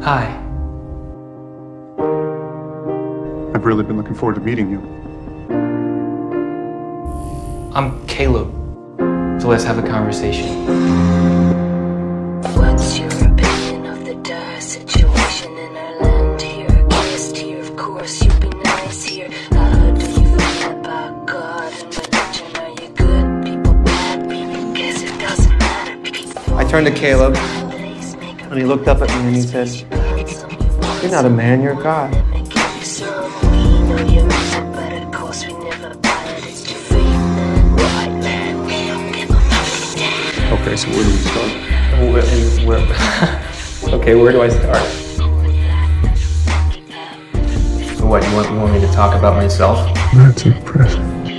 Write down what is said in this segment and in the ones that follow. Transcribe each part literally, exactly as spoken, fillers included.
Hi. I've really been looking forward to meeting you. I'm Kylo. So let's have a conversation. What's your opinion of the dire situation in our land here? A guest here, of course, you'd be nice here. How do you feel about God and religion? Are you good people, bad people? Guess it doesn't matter. People I turned to Caleb, and he looked up at me and he said, "You're not a man, you're God." Okay, so where do we start? Where, where, okay, where do I start? So what, you want, you want me to talk about myself? That's impressive.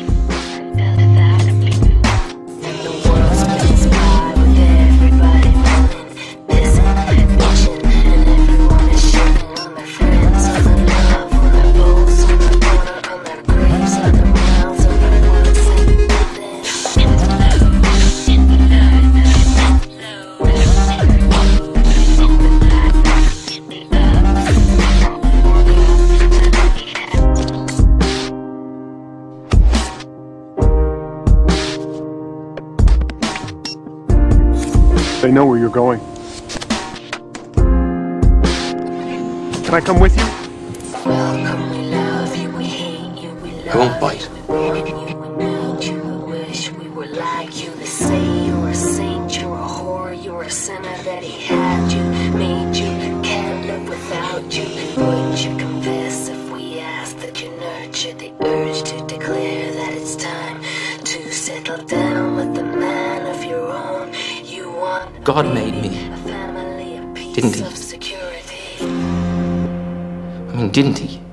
They know where you're going. Can I come with you? Welcome, we love you, we hate you, we love I won't bite. you, we want you, we need you, we wish we were like you. They say you're a saint, you're a whore, you're a sinner, that he had you, made you, can't live without you. Would you confess if we asked that you nurtured the urge to declare that it's time to settle down with the man of your own? You want God made me, a family, a piece didn't he? of security. I mean, didn't he?